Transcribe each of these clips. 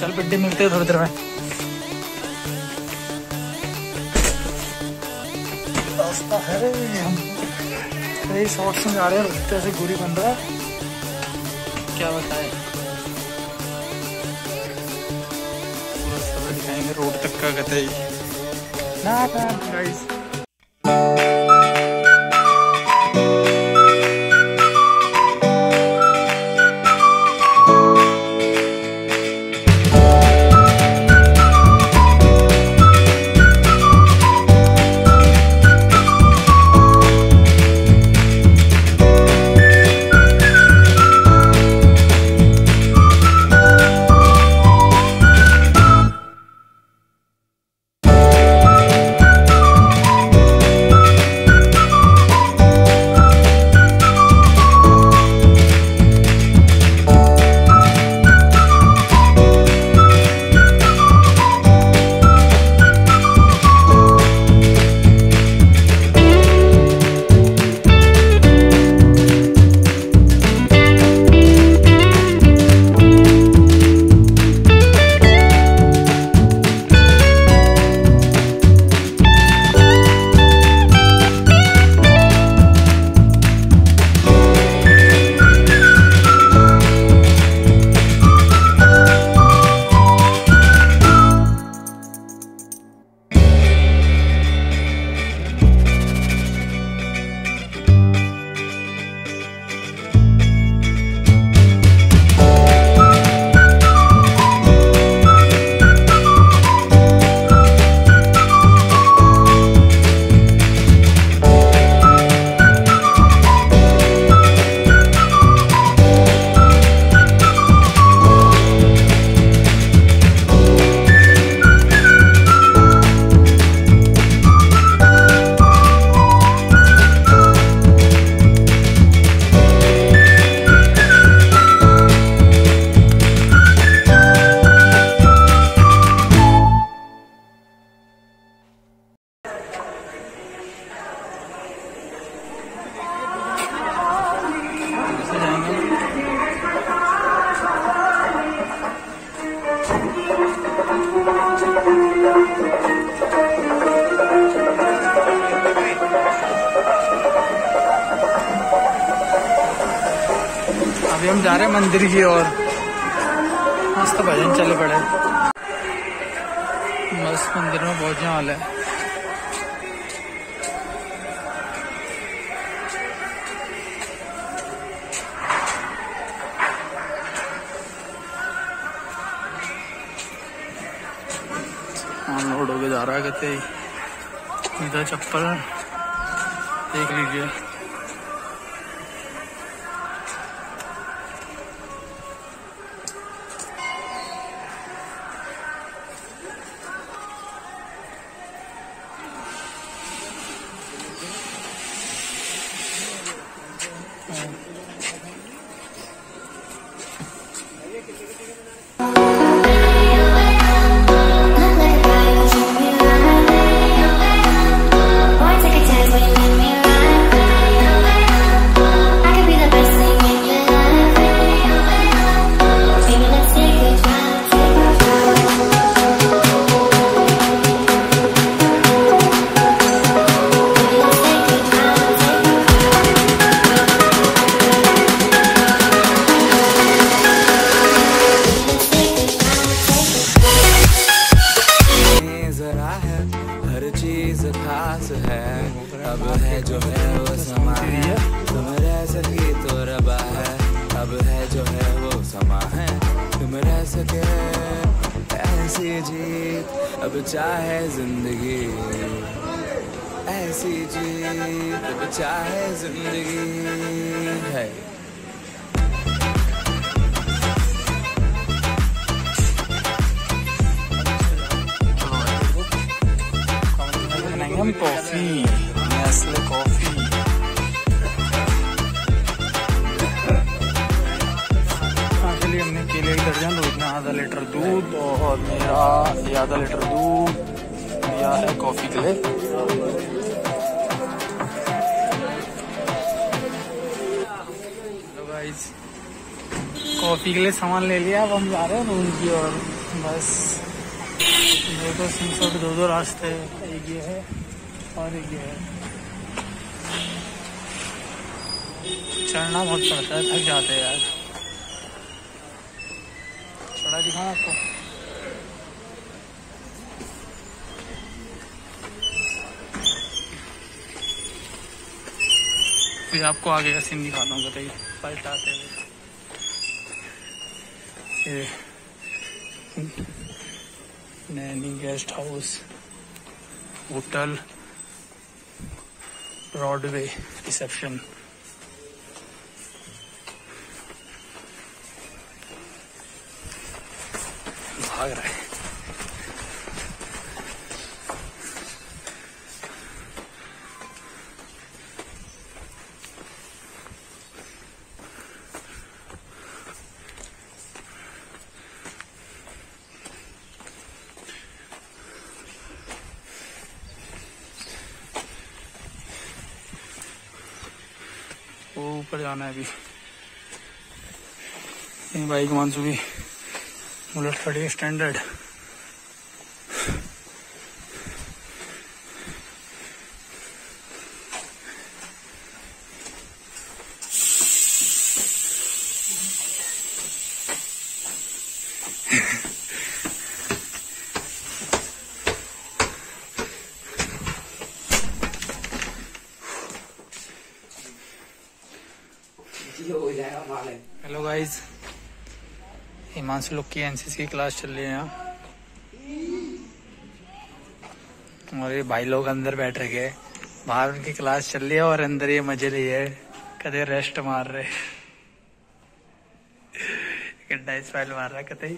चल बिड्डे, मिलते हैं थोड़ी देर में। रास्ता है, हम कई शॉर्ट्स में जा रहे हैं, रास्ते से दूरी बन रहा है, क्या बताए। पूरा दिखाएंगे रोड तक का कतई ना गाइस। अभी हम जा रहे हैं मंदिर की ओर। मस्त भजन चले पड़े, मस्त मंदिर में पहुंचने वाले हैं। लोड होके जा रहा है, कहते इधर चप्पल देख लीजिए। खास है अब है जो है वो समा है, तुम रह सके तो रबा है। अब है जो है वो समा है, तुम रह सके ऐसी जीत। अब चाहे जिंदगी ऐसी जीत, अब चाहे जिंदगी है। हम कॉफी, नेस्ले कॉफी। चलिए हमने केले की दर्जन, रोज में आधा लीटर दूध और मेरा ये आधा लीटर दूध दिया है कॉफी के लिए। कॉफी के लिए सामान ले लिया, अब हम जा रहे हैं रूम की ओर। बस दो सीसों के दो रास्ते, एक ये है और एक ये है। चढ़ना बहुत पड़ता है, थक जाते हैं यार। चढ़ा दिखाऊं आपको? फिर आपको आगे का सीन दिखाता हूँ, बताइए पलट आते हुए। Naini guest house, hotel, Broadway, reception. भाग रहा है। वो ऊपर जाना है अभी। ये बाइक मानसूबी बुलेट खड़ी है स्टैंडर्ड। हेलो गाइस, हिमांशु लोग की एनसीसी की क्लास चल रही है यहाँ, और ये भाई लोग अंदर बैठ रखे, बाहर उनकी क्लास चल रही है और अंदर ये मजे लिए कदे रेस्ट मार रहे। गड्ढा स्माइल मार रहा है कतई।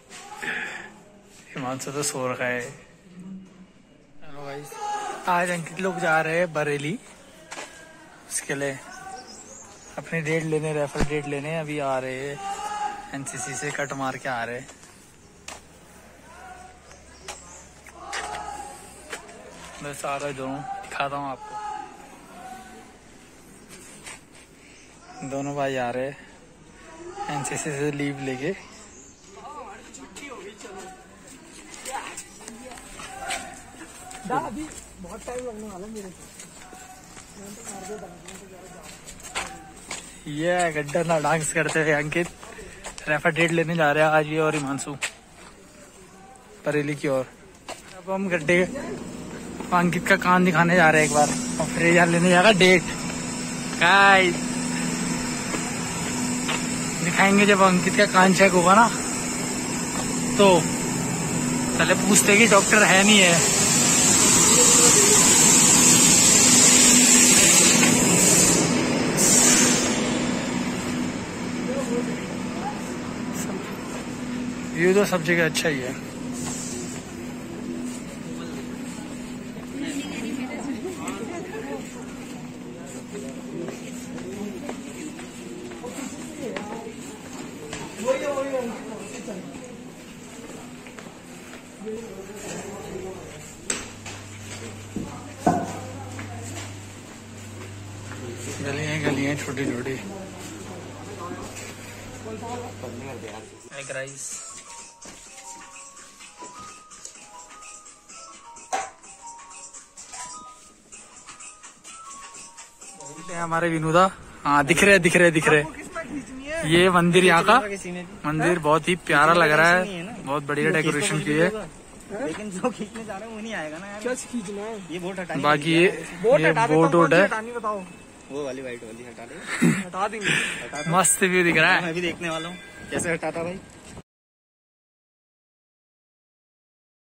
हिमांशु तो सो रखा है। हेलो गाइस, आज अंकित लोग जा रहे हैं बरेली, उसके लिए अपनी डेट लेने, रेफर डेट लेने अभी आ रहे हैं। एनसीसी से कट मार के आ रहे हैं। बस आ रहे दोनों, दिखाता हूँ आपको। दोनों भाई आ रहे हैं एनसीसी से लीव लेके। अभी बहुत टाइम लगने वाला मेरे को। ये गड्ढा ना डांस करते हुए अंकित रेफर डेट लेने जा रहे हैं आज ये और हिमांशु बरेली की ओर। अब हम गड्ढे अंकित का कान दिखाने जा रहे हैं एक बार, और फिर यहाँ लेने जाएगा डेट। गाइस दिखाएंगे जब अंकित का कान चेक होगा ना, तो पहले पूछते कि डॉक्टर है नहीं है। व्यू तो सब जगह अच्छा ही है। गलियां छोटी छोटी। एग राइस, हमारे विनोदा। हाँ दिख रहे। ये मंदिर यहाँ का मंदिर बहुत ही प्यारा लग रहा है, बहुत बढ़िया डेकोरेशन की है। लेकिन जो खींचने जा रहे हैं वो नहीं आएगा ना यार। क्या खींचना है? ये बोट हटानी। बाकी ये बोट है, बताओ। वो वाली वाइट वाली हटा दे। हटा देंगे। मस्त व्यू दिख रहा है। मैं भी देखने वाला हूँ कैसे हटाता भाई।